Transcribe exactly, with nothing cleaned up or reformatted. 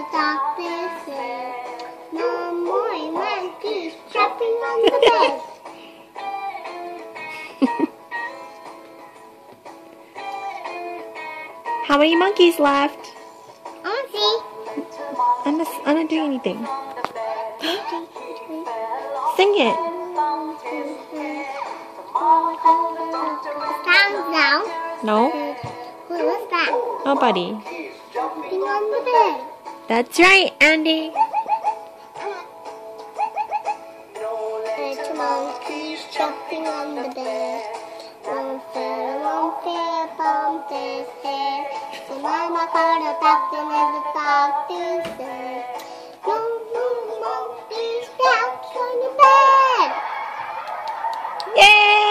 talk this way. No more monkeys jumping on the bed. How many monkeys left? I want to see. I'm not, I'm not doing anything. Sing it. Sounds now. No, Who was that? nobody. Jumping on the bed. That's right, Andy. Little monkeys jumping on the bed. One fair, one fair, bump this hair. So Mama called a doctor and the doctor said, no more monkeys jumping on the bed. Yay!